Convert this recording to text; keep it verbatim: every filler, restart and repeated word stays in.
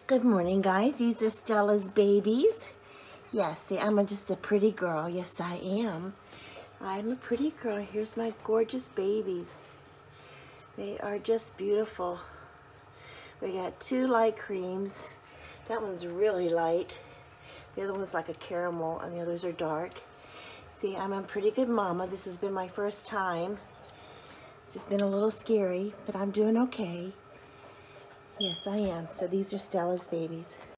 Good morning, guys. These are Stella's babies. Yes, see, I'm a, just a pretty girl. Yes, I am. I'm a pretty girl. Here's my gorgeous babies. They are just beautiful. We got two light creams. That one's really light. The other one's like a caramel, and the others are dark. See, I'm a pretty good mama. This has been my first time. It's just been a little scary, but I'm doing okay. Yes, I am. So these are Stella's babies.